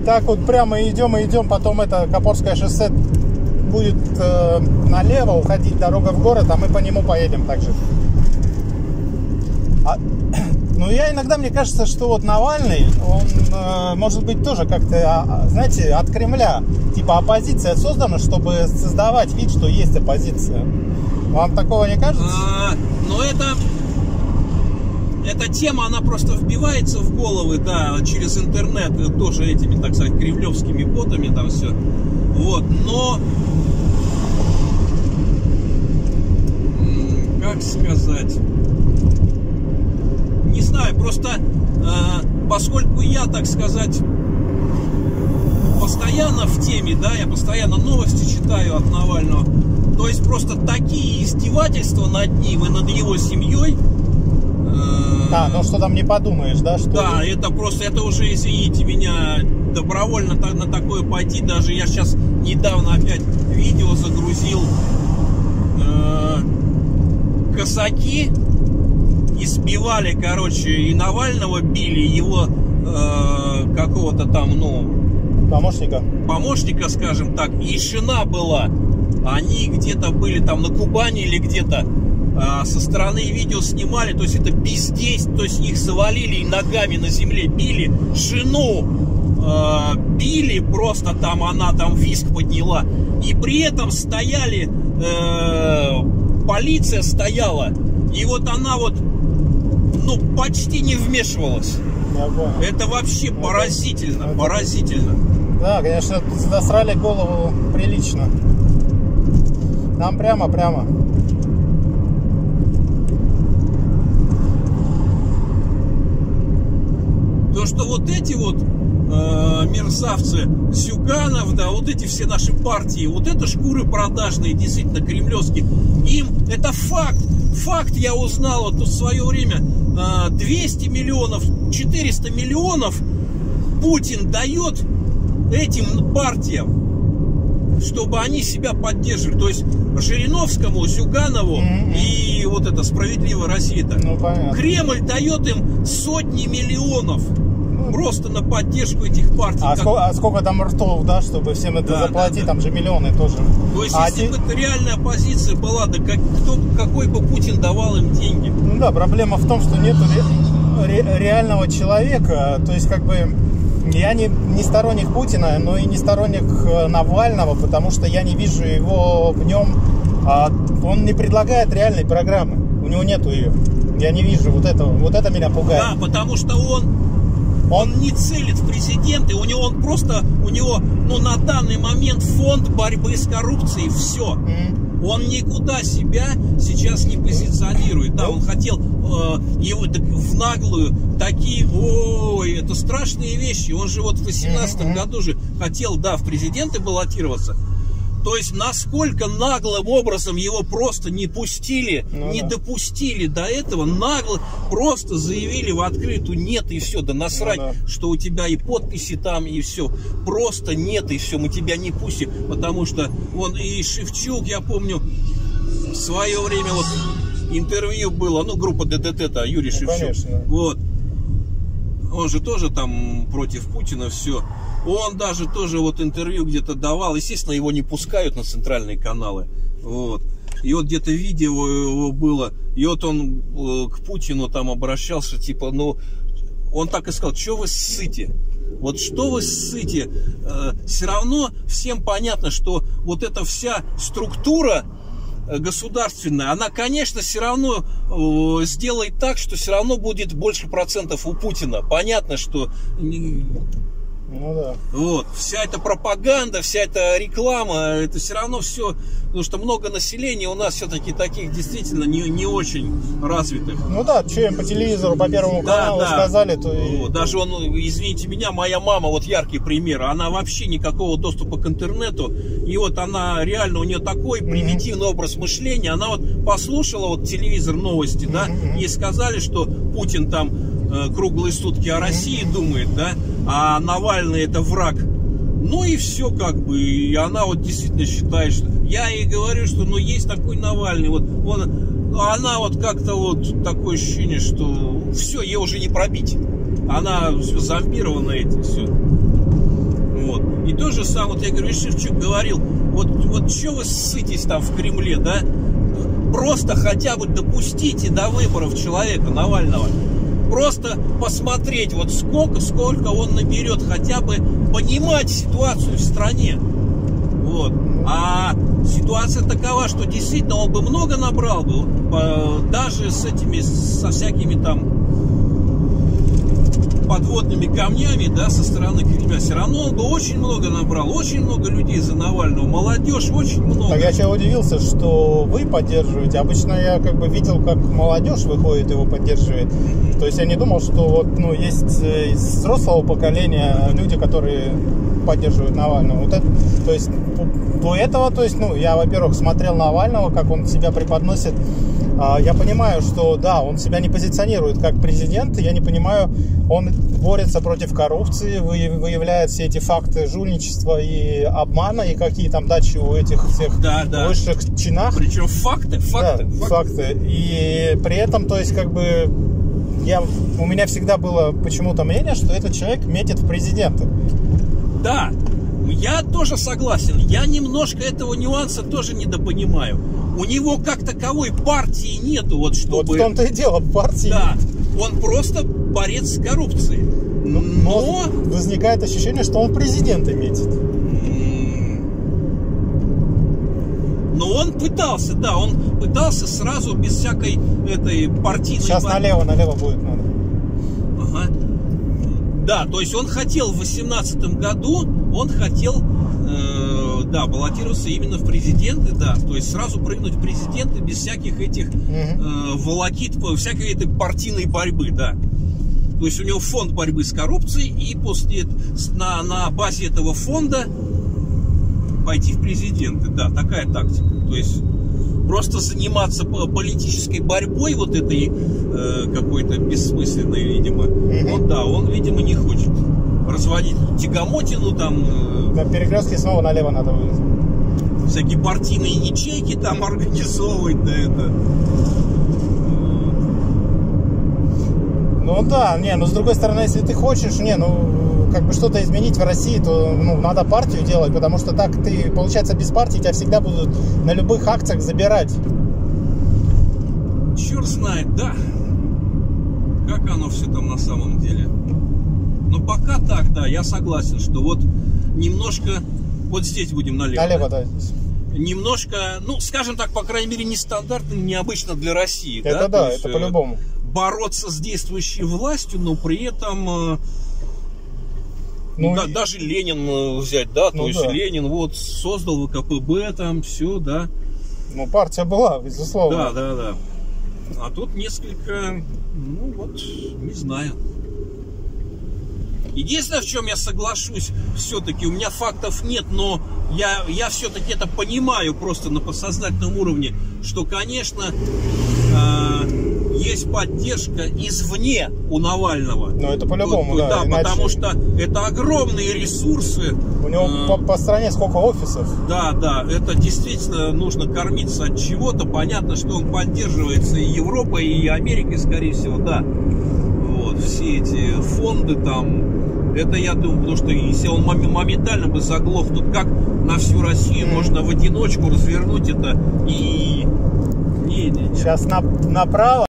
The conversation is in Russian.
так вот прямо идем, потом это Копорское шоссе будет налево уходить, дорога в город, а мы по нему поедем также. Ну, мне кажется, что вот Навальный, он, может быть, тоже как-то, знаете, от Кремля, типа оппозиция создана, чтобы создавать вид, что есть оппозиция. Вам такого не кажется? Но эта тема, она просто вбивается в головы, да, через интернет, тоже этими, так сказать, кремлевскими ботами, там все. Вот, но, как сказать, не знаю, просто поскольку я, так сказать, постоянно в теме, да, я постоянно новости читаю от Навального, то есть просто такие издевательства над ним и над его семьей. Да, ну что там не подумаешь, да? Что... Да, это просто, это уже, извините меня, добровольно на такое пойти. Даже я сейчас недавно опять видео загрузил. Казаки избивали, короче, и Навального били, его какого-то там, ну... Помощника, скажем так, и жена была. Они где-то были там на Кубани или где-то. Со стороны видео снимали, то есть это бездействие, то есть их завалили и ногами на земле били, жену били, просто там она там визг подняла, и при этом стояли, полиция стояла, и вот она вот, ну, почти не вмешивалась. Это вообще поразительно, поразительно. Да, конечно, засрали голову прилично. Нам прямо. То, что вот эти вот мерзавцы, Зюганов, да, вот эти все наши партии, вот это шкуры продажные, действительно кремлевские, им это факт. Факт я узнал вот в свое время, 200 миллионов, 400 миллионов Путин дает этим партиям, чтобы они себя поддерживали. То есть Жириновскому, Зюганову и вот это «Справедливая Россия-то». Ну, Кремль дает им сотни миллионов просто на поддержку этих партий. А сколько там ртов, да, чтобы всем это заплатить, там же миллионы тоже. То есть, если бы это реальная оппозиция была, да какой бы Путин давал им деньги? Ну да, проблема в том, что нету реального человека, то есть как бы... Я не сторонник Путина, но и не сторонник Навального, потому что я не вижу его в нем. Он не предлагает реальной программы. У него нету ее. Я не вижу вот этого. Вот это меня пугает. Да, потому что он не целит в президенты. У него ну, на данный момент фонд борьбы с коррупцией. Все. Он никуда себя сейчас не позиционирует. Да, он хотел его в наглую такие, это страшные вещи. Он же вот в 2018 году же хотел, да, в президенты баллотироваться. То есть насколько наглым образом его просто не пустили, не допустили до этого, нагло просто заявили в открытую: нет, и все, да насрать, что у тебя и подписи там, и все, просто нет, и все, мы тебя не пустим, потому что он и Шевчук, я помню, в свое время вот интервью было, ну, группа ДДТ-то, Юрий Шевчук, конечно. Вот, он же тоже там против Путина, все. Он даже тоже вот интервью где-то давал. Естественно, его не пускают на центральные каналы. Вот. И вот где-то видео его было. И вот он к Путину там обращался, типа, ну, он так и сказал: что вы ссыте? Вот что вы ссыте? Все равно всем понятно, что вот эта вся структура государственная, она, конечно, все равно сделает так, что все равно будет больше процентов у Путина. Понятно, что... Ну да. Вот, вся эта пропаганда, вся эта реклама, это все равно все, потому что много населения у нас все-таки таких действительно не очень развитых. Ну да, что им по телевизору, по Первому каналу сказали, то и... Вот, даже он, извините меня, моя мама, вот яркий пример, она вообще никакого доступа к интернету, и вот она реально, у нее такой примитивный образ мышления, она вот послушала вот телевизор, новости, да, ей сказали, что Путин там круглые сутки о России думает, да, а Навальный это враг. Ну и все как бы. И она вот действительно считает, что... Я ей говорю, что ну есть такой Навальный. Вот она вот как-то вот такое ощущение, что все, ей уже не пробить. Она все зомбирована этим, все. И то же самое, вот я говорю, Шевчук говорил, вот что вы ссытесь там в Кремле, да? Просто хотя бы допустите до выборов человека Навального. Просто посмотреть, вот сколько он наберет, хотя бы понимать ситуацию в стране. Вот. А ситуация такова, что действительно он бы много набрал бы, даже со всякими там подводными камнями, да, со стороны Кремля. Все равно он бы очень много набрал, очень много людей за Навального, молодежь очень много. Так я сейчас удивился, что вы поддерживаете. Обычно я как бы видел, как молодежь выходит, его поддерживает. То есть я не думал, что вот, ну, есть из взрослого поколения люди, которые поддерживают Навального. Вот это, то есть до этого, то есть, ну, я, во-первых, смотрел Навального, как он себя преподносит. Я понимаю, что да, он себя не позиционирует как президент. Я не понимаю, он борется против коррупции, выявляет все эти факты жульничества и обмана, и какие там дачи у этих всех высших чинах. Причем факты. И при этом, то есть, как бы, у меня всегда было почему-то мнение, что этот человек метит в президенты. Да, я тоже согласен. Я немножко этого нюанса тоже недопонимаю. У него как таковой партии нету, вот чтобы... Вот в том-то и дело, партии да, нет. Он просто борец с коррупцией. Но возникает ощущение, что он президента метит. Но он пытался сразу без всякой этой партийной... Сейчас налево будет надо. Ага. Да, то есть он хотел в 2018 году, баллотироваться именно в президенты, да, то есть сразу прыгнуть в президенты без всяких этих волокит, всякой этой партийной борьбы, да. То есть у него фонд борьбы с коррупцией, и после на базе этого фонда пойти в президенты, да, такая тактика. То есть просто заниматься политической борьбой вот этой какой-то бессмысленной, видимо. Он, видимо, не хочет разводить тягомотину там. На перекрестке снова налево надо вылезть. Всякие партийные ячейки там организовывать, да, это. Ну да, но с другой стороны, если ты хочешь, как бы что-то изменить в России, то надо партию делать, потому что так ты, получается, без партии тебя всегда будут на любых акциях забирать. Черт знает, да, как оно все там на самом деле. Но пока так, да, я согласен, что вот немножко, вот здесь будем налево. Налево, да. Немножко, скажем так, по крайней мере, нестандартно, необычно для России. Это да, это по-любому. Бороться с действующей властью, но при этом... даже Ленин взять, да, то есть Ленин вот создал ВКПБ, там все, да. Партия была, безусловно. Да. А тут несколько, не знаю. Единственное, в чем я соглашусь, все-таки у меня фактов нет, но я все-таки это понимаю просто на подсознательном уровне, что, конечно, есть поддержка извне у Навального. Но это по-любому, да. Да, потому что это огромные ресурсы. У него по стране сколько офисов. Да, это действительно нужно кормиться от чего-то. Понятно, что он поддерживается и Европой, и Америкой, скорее всего, да. Вот, все эти фонды там. Это, я думаю, потому что если он моментально бы заглох, то как на всю Россию можно в одиночку развернуть это и... Сейчас направо.